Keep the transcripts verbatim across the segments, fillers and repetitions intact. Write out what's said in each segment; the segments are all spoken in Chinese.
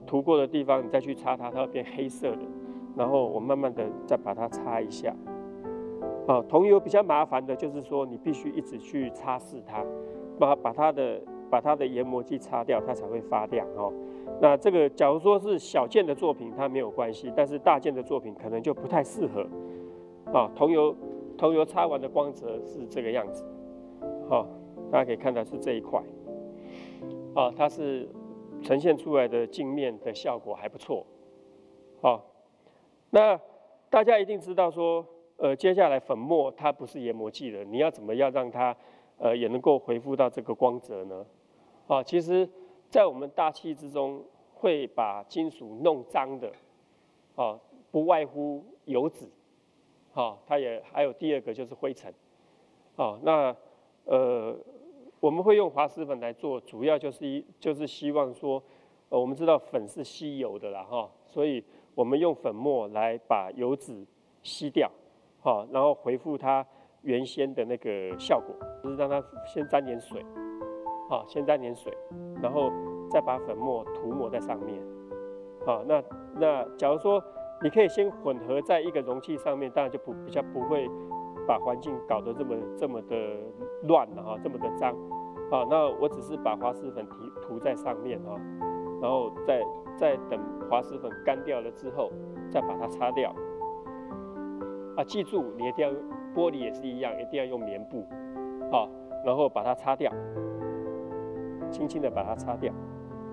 涂过的地方，你再去擦它，它会变黑色的。然后我慢慢的再把它擦一下。啊，桐油比较麻烦的就是说，你必须一直去擦拭它，把把它的把它的研磨剂擦掉，它才会发亮哦。那这个假如说是小件的作品，它没有关系，但是大件的作品可能就不太适合。啊，桐油桐油擦完的光泽是这个样子。好，大家可以看到是这一块。啊，它是呈现出来的镜面的效果还不错。好，那大家一定知道说，呃，接下来粉末它不是研磨剂了，你要怎么样让它，呃，也能够恢复到这个光泽呢？啊，其实，在我们大气之中，会把金属弄脏的，啊，不外乎油脂，啊，它也还有第二个就是灰尘，啊，那呃，我们会用滑石粉来做，主要就是一就是希望说，呃，我们知道粉是吸油的啦，哈，所以我们用粉末来把油脂吸掉。好，然后回复它原先的那个效果，就是让它先沾点水，好，先沾点水，然后再把粉末涂抹在上面。好，那那假如说你可以先混合在一个容器上面，当然就不比较不会把环境搞得这么这么的乱了哈，这么的脏。好，那我只是把滑石粉涂涂在上面哈，然后再再等滑石粉干掉了之后，再把它擦掉。啊，记住，你一定要玻璃也是一样，一定要用棉布，好，然后把它擦掉，轻轻的把它擦掉。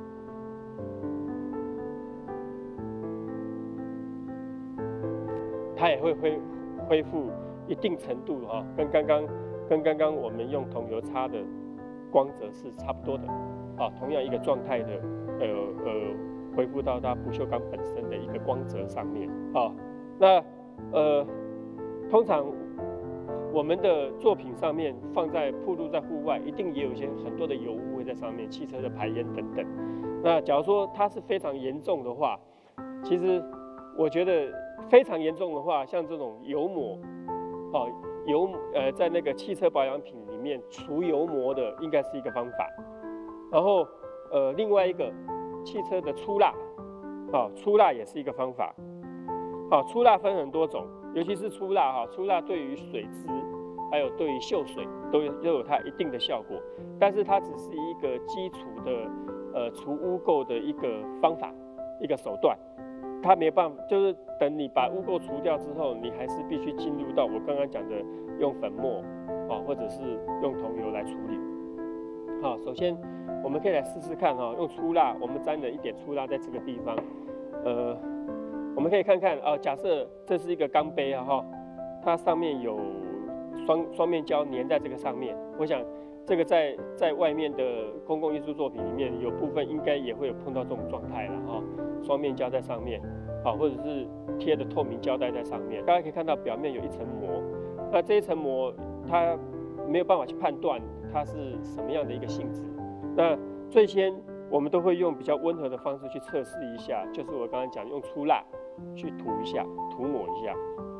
它也会恢恢复一定程度哈，跟刚刚跟刚刚我们用桐油擦的光泽是差不多的，啊，同样一个状态的，呃呃，恢复到它不锈钢本身的一个光泽上面，啊，那呃。通常我们的作品上面放在暴露在户外，一定也有一些很多的油污会在上面，汽车的排烟等等。那假如说它是非常严重的话，其实我觉得非常严重的话，像这种油膜，哦，油呃在那个汽车保养品里面除油膜的，应该是一个方法。然后呃另外一个汽车的粗蜡，啊、哦、粗蜡也是一个方法。好、哦，粗蜡分很多种。尤其是粗蜡哈，粗蜡对于水质，还有对于锈水都有都有它一定的效果，但是它只是一个基础的呃除污垢的一个方法，一个手段，它没办法，就是等你把污垢除掉之后，你还是必须进入到我刚刚讲的用粉末啊，或者是用桐油来处理。好，首先我们可以来试试看哈，用粗蜡，我们沾了一点粗蜡在这个地方，呃。我们可以看看啊、呃，假设这是一个钢杯啊哈，它上面有双双面胶粘在这个上面。我想这个在在外面的公共艺术作品里面，有部分应该也会有碰到这种状态了哈，双面胶在上面，啊，或者是贴的透明胶带在上面。大家可以看到表面有一层膜，那这一层膜它没有办法去判断它是什么样的一个性质。那最先我们都会用比较温和的方式去测试一下，就是我刚刚讲用粗蜡。去涂一下，涂抹一下。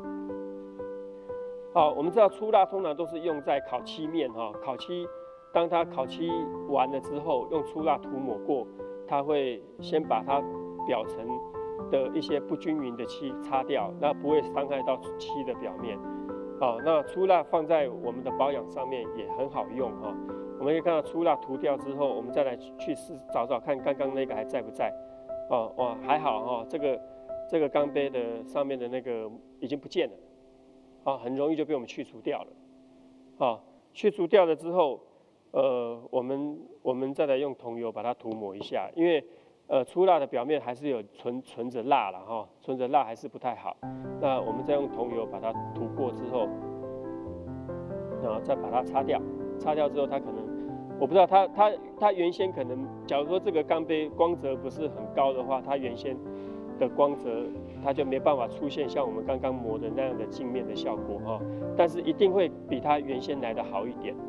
好，我们知道粗蜡通常都是用在烤漆面哈，烤漆当它烤漆完了之后，用粗蜡涂抹过，它会先把它表层的一些不均匀的漆擦掉，那不会伤害到漆的表面。好，那粗蜡放在我们的保养上面也很好用哈。我们可以看到粗蜡涂掉之后，我们再来去试找找看刚刚那个还在不在。哦哇，还好哈，这个。这个钢杯的上面的那个已经不见了，啊，很容易就被我们去除掉了，啊，去除掉了之后，呃，我们我们再来用桐油把它涂抹一下，因为呃粗蜡的表面还是有存存着蜡了哈，存着蜡还是不太好，那我们再用桐油把它涂过之后，然后再把它擦掉，擦掉之后它可能。我不知道它它它原先可能，假如说这个钢杯光泽不是很高的话，它原先的光泽它就没办法出现像我们刚刚磨的那样的镜面的效果哈，但是一定会比它原先来的好一点。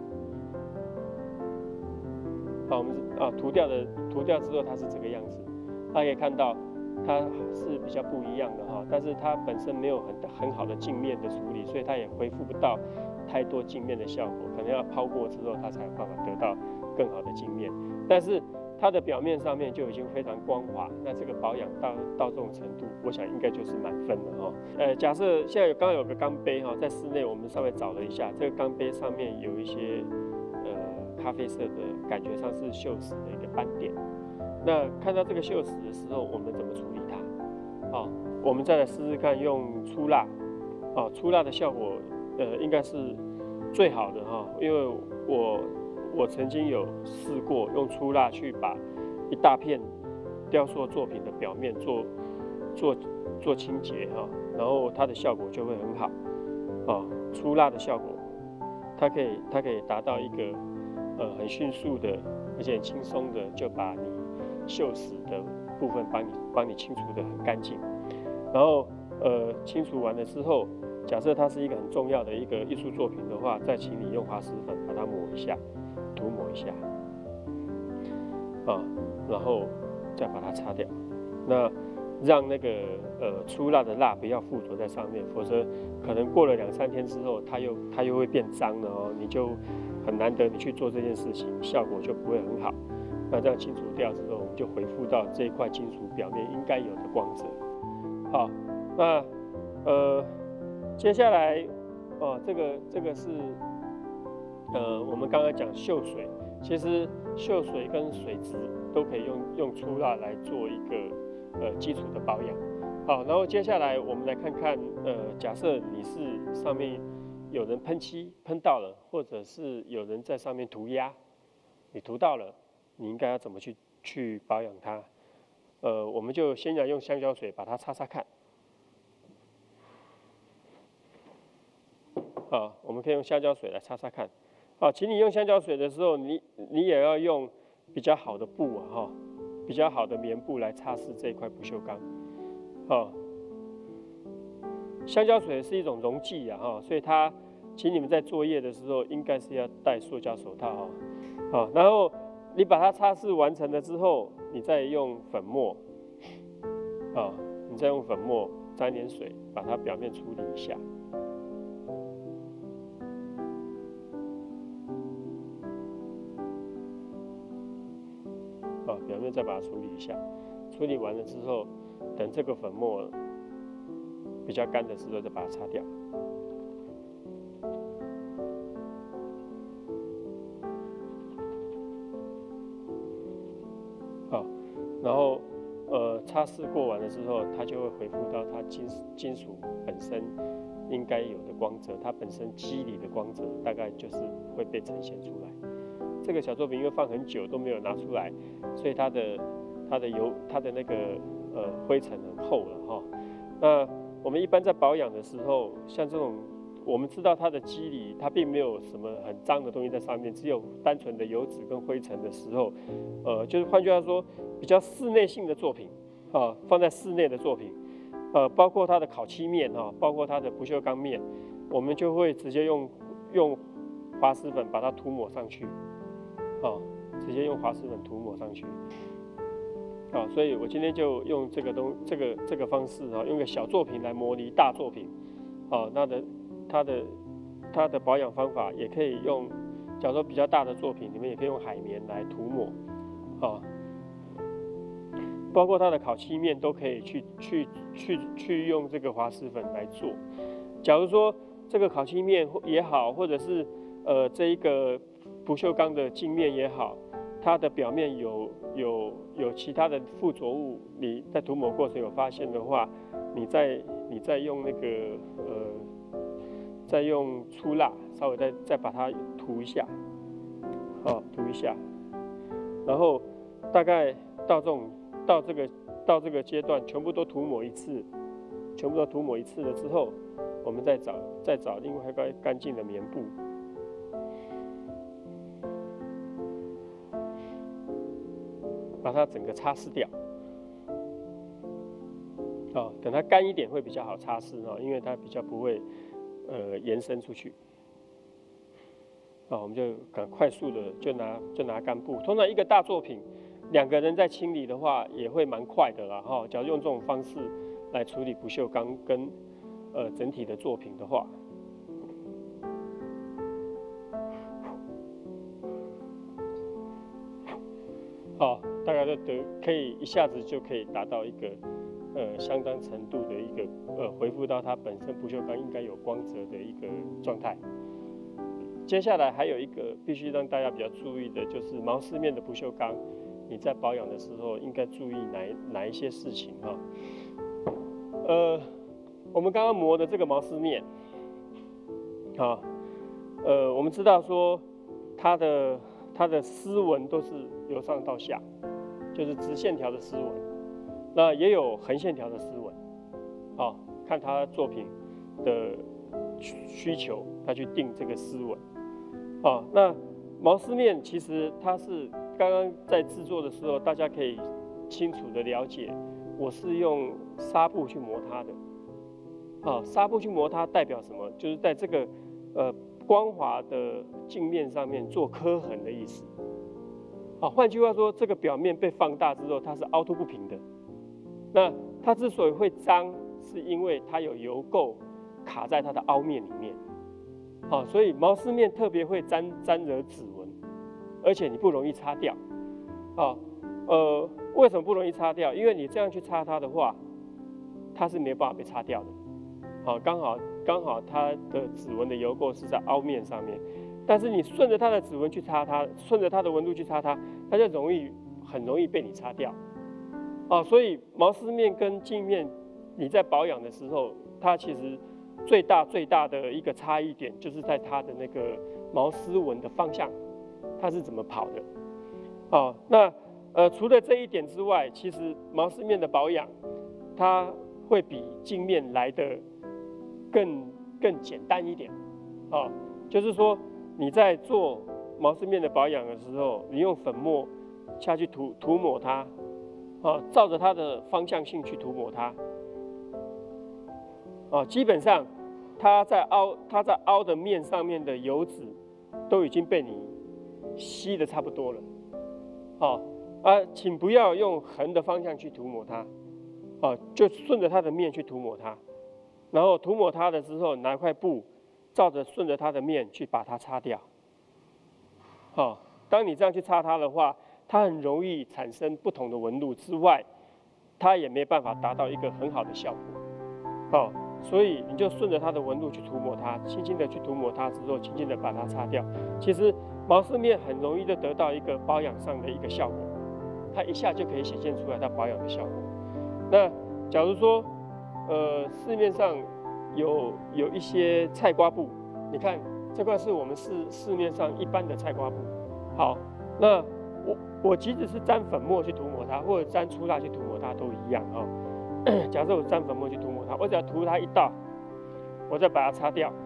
好，我们啊涂掉的涂掉之后它是这个样子，大家可以看到它是比较不一样的哈，但是它本身没有很很好的镜面的处理，所以它也恢复不到太多镜面的效果，可能要抛过之后它才有办法得到更好的镜面。但是它的表面上面就已经非常光滑，那这个保养到到这种程度，我想应该就是满分了哈。呃，假设现在有刚刚有个钢杯哈，在室内我们稍微找了一下，这个钢杯上面有一些呃咖啡色的，感觉上是锈蚀的一个斑点。那看到这个锈蚀的时候，我们怎么处理它？啊，我们再来试试看用粗蜡，啊，粗蜡的效果呃应该是最好的哈，因为我。我曾经有试过用粗蜡去把一大片雕塑作品的表面做做做清洁哈，然后它的效果就会很好啊。粗蜡的效果，它可以它可以达到一个呃很迅速的，而且很轻松的就把你锈蚀的部分帮你帮你清除得很干净。然后呃清除完了之后，假设它是一个很重要的一个艺术作品的话，再请你用滑石粉把它抹一下。涂抹一下，啊，然后再把它擦掉。那让那个呃粗蜡的蜡不要附着在上面，否则可能过了两三天之后，它又它又会变脏了哦，你就很难得你去做这件事情，效果就不会很好。那这样清除掉之后，我们就恢复到这一块金属表面应该有的光泽。好，那呃接下来哦，这个这个是。呃，我们刚刚讲锈水，其实锈水跟水质都可以用用粗蜡来做一个呃基础的保养。好，然后接下来我们来看看，呃，假设你是上面有人喷漆喷到了，或者是有人在上面涂鸦，你涂到了，你应该要怎么去去保养它？呃，我们就先来用香蕉水把它擦擦看。啊，我们可以用香蕉水来擦擦看。好，请你用香蕉水的时候，你你也要用比较好的布啊，哈，比较好的棉布来擦拭这一块不锈钢。好，香蕉水是一种溶剂啊，哈，所以它，请你们在作业的时候应该是要戴塑胶手套哈。好，然后你把它擦拭完成了之后，你再用粉末，啊，你再用粉末沾点水，把它表面处理一下。表面再把它处理一下，处理完了之后，等这个粉末比较干的时候再把它擦掉。好，然后呃擦拭过完了之后，它就会恢复到它金金属本身应该有的光泽，它本身肌理的光泽大概就是会被呈现出来。这个小作品因为放很久都没有拿出来，所以它的它的油它的那个呃灰尘很厚了哈。那我们一般在保养的时候，像这种我们知道它的肌理，它并没有什么很脏的东西在上面，只有单纯的油脂跟灰尘的时候，呃，就是换句话说，比较室内性的作品啊，放在室内的作品，呃，包括它的烤漆面哈，包括它的不锈钢面，我们就会直接用用滑石粉把它涂抹上去。哦，直接用滑石粉涂抹上去。啊、哦，所以我今天就用这个东这个这个方式啊、哦，用个小作品来模拟大作品。哦，那的它的它的保养方法也可以用，假如说比较大的作品，你们也可以用海绵来涂抹。啊、哦，包括它的烤漆面都可以去去去去用这个滑石粉来做。假如说这个烤漆面也好，或者是呃这一个不锈钢的镜面也好，它的表面有有有其他的附着物，你在涂抹过程有发现的话，你再你再用那个呃，再用粗蜡稍微再再把它涂一下，好，涂一下，然后大概到这种到这个到这个阶段，全部都涂抹一次，全部都涂抹一次了之后，我们再找再找另外一个干净的棉布。把它整个擦拭掉，哦，等它干一点会比较好擦拭哦，因为它比较不会呃延伸出去。啊，我们就赶快速的就拿就拿干布，通常一个大作品，两个人在清理的话也会蛮快的啦哈。假如用这种方式来处理不锈钢跟呃整体的作品的话。 好，大概都得可以一下子就可以达到一个呃相当程度的一个呃恢复到它本身不锈钢应该有光泽的一个状态。接下来还有一个必须让大家比较注意的，就是毛丝面的不锈钢，你在保养的时候应该注意哪哪一些事情哈？呃，我们刚刚磨的这个毛丝面，啊，呃，我们知道说它的它的丝纹都是由上到下，就是直线条的丝纹，那也有横线条的丝纹，啊，看它作品的需求，它去定这个丝纹。啊，那毛丝面其实它是刚刚在制作的时候，大家可以清楚的了解，我是用纱布去磨它的。啊，纱布去磨它代表什么？就是在这个呃光滑的镜面上面做刻痕的意思。啊，换句话说，这个表面被放大之后，它是凹凸不平的。那它之所以会脏，是因为它有油垢卡在它的凹面里面。好，所以毛丝面特别会沾沾惹指纹，而且你不容易擦掉。好，呃，为什么不容易擦掉？因为你这样去擦它的话，它是没有办法被擦掉的。好，刚好刚好它的指纹的油垢是在凹面上面，但是你顺着它的指纹去擦它，顺着它的纹路去擦它，它就容易很容易被你擦掉。啊，所以毛丝面跟镜面，你在保养的时候，它其实最大最大的一个差异点，就是在它的那个毛丝纹的方向，它是怎么跑的。哦，那呃除了这一点之外，其实毛丝面的保养，它会比镜面来的更更简单一点。哦，就是说你在做毛丝面的保养的时候，你用粉末下去涂涂抹它，啊，照着它的方向性去涂抹它。哦，基本上它在凹它在凹的面上面的油脂都已经被你吸的差不多了。好，啊，请不要用横的方向去涂抹它，哦，就顺着它的面去涂抹它，然后涂抹它的时候，拿块布照着顺着它的面去把它擦掉。好，当你这样去擦它的话，它很容易产生不同的纹路之外，它也没办法达到一个很好的效果。好，所以你就顺着它的纹路去涂抹它，轻轻的去涂抹它之后，轻轻的把它擦掉。其实毛丝面很容易的得到一个保养上的一个效果，它一下就可以显现出来它保养的效果。那假如说，呃，市面上有有一些菜瓜布，你看这块是我们市市面上一般的菜瓜布。好，那我我即使是沾粉末去涂抹它，或者沾粗蜡去涂抹它都一样啊。假设我沾粉末去涂抹它，我只要涂它一道，我再把它擦掉。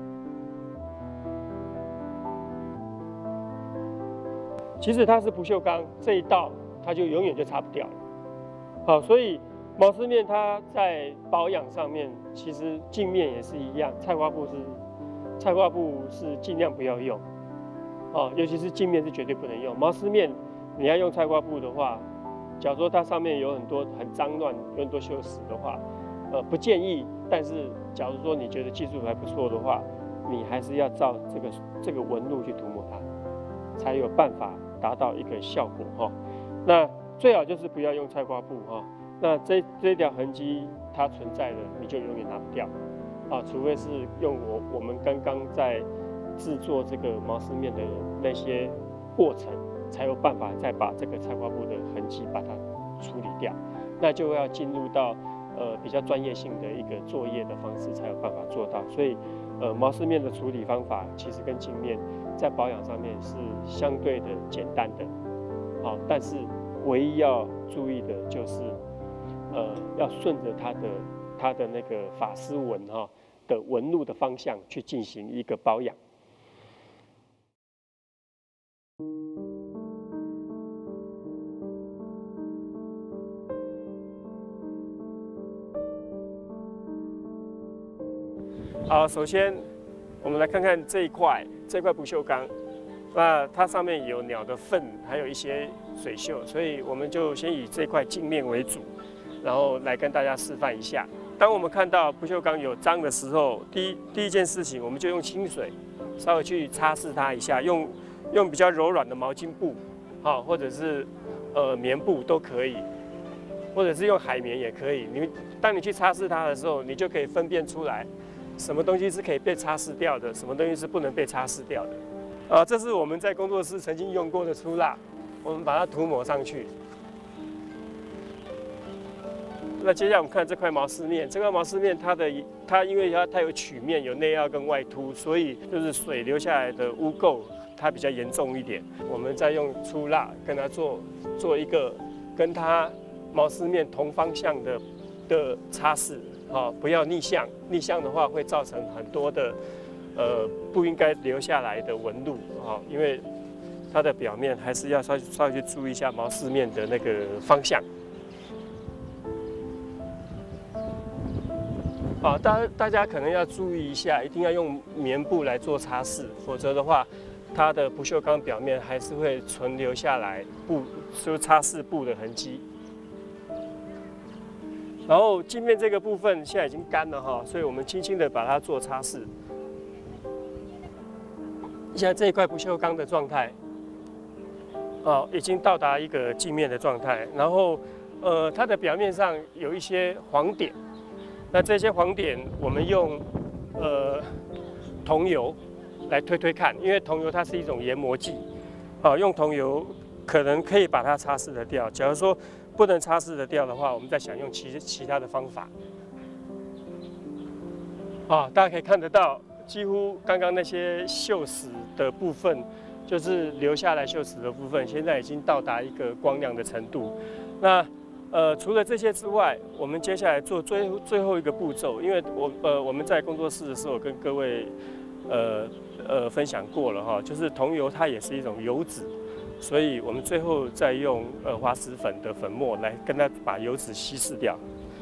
其实它是不锈钢，这一道它就永远就擦不掉了。好，所以毛丝面它在保养上面，其实镜面也是一样，菜瓜布是菜瓜布是尽量不要用。哦，尤其是镜面是绝对不能用。毛丝面你要用菜瓜布的话，假如说它上面有很多很脏乱、有很多锈蚀的话，呃，不建议。但是，假如说你觉得技术还不错的话，你还是要照这个这个纹路去涂抹它，才有办法达到一个效果哈。那最好就是不要用菜瓜布哈。那这这条痕迹它存在的，你就永远拿不掉啊，除非是用我我们刚刚在制作这个毛丝面的那些过程，才有办法再把这个菜瓜布的痕迹把它处理掉，那就要进入到呃比较专业性的一个作业的方式才有办法做到。所以，呃毛丝面的处理方法其实跟镜面在保养上面是相对的简单的，好，但是唯一要注意的就是，呃要顺着它的它的那个发丝纹哈的纹路的方向去进行一个保养。好，首先我们来看看这一块，这块不锈钢，那它上面有鸟的粪，还有一些水锈，所以我们就先以这块镜面为主，然后来跟大家示范一下。当我们看到不锈钢有脏的时候，第一第一件事情，我们就用清水稍微去擦拭它一下，用用比较柔软的毛巾布，好，或者是呃棉布都可以，或者是用海绵也可以。你当你去擦拭它的时候，你就可以分辨出来，什么东西是可以被擦拭掉的，什么东西是不能被擦拭掉的。啊，这是我们在工作室曾经用过的粗蜡，我们把它涂抹上去。那接下来我们看这块毛丝面，这块毛丝面它的它因为它它有曲面、有内凹跟外凸，所以就是水流下来的污垢它比较严重一点。我们再用粗蜡跟它做做一个跟它毛丝面同方向的的擦拭，啊，不要逆向，逆向的话会造成很多的呃不应该留下来的纹路，啊，因为它的表面还是要稍稍微去注意一下毛丝面的那个方向。啊，大大家可能要注意一下，一定要用棉布来做擦拭，否则的话，它的不锈钢表面还是会存留下来布就擦拭布的痕迹。然后镜面这个部分现在已经干了哈，所以我们轻轻的把它做擦拭。现在这一块不锈钢的状态，哦，已经到达一个镜面的状态，然后呃，它的表面上有一些黄点。那这些黄点，我们用呃桐油来推推看，因为桐油它是一种研磨剂，啊，用桐油可能可以把它擦拭得掉。假如说不能擦拭得掉的话，我们再想用其其他的方法。啊，大家可以看得到，几乎刚刚那些锈蚀的部分，就是留下来锈蚀的部分，现在已经到达一个光亮的程度。那呃，除了这些之外，我们接下来做最最后一个步骤，因为我呃我们在工作室的时候跟各位呃呃分享过了哈，就是桐油它也是一种油脂，所以我们最后再用呃滑石粉的粉末来跟它把油脂稀释掉。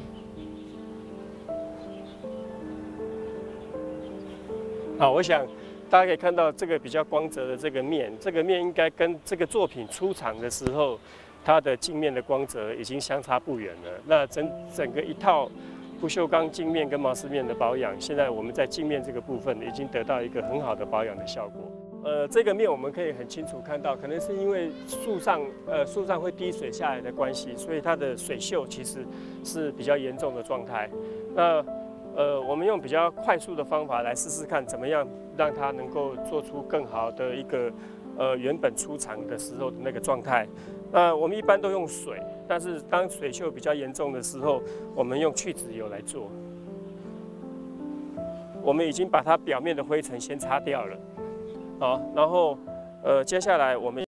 好，我想大家可以看到这个比较光泽的这个面，这个面应该跟这个作品出厂的时候，它的镜面的光泽已经相差不远了。那整整个一套不锈钢镜面跟毛丝面的保养，现在我们在镜面这个部分已经得到一个很好的保养的效果。呃，这个面我们可以很清楚看到，可能是因为树上呃树上会滴水下来的关系，所以它的水锈其实是比较严重的状态。那呃，我们用比较快速的方法来试试看，怎么样让它能够做出更好的一个呃原本出厂的时候的那个状态。那我们一般都用水，但是当水锈比较严重的时候，我们用去脂油来做。我们已经把它表面的灰尘先擦掉了，好，然后呃接下来我们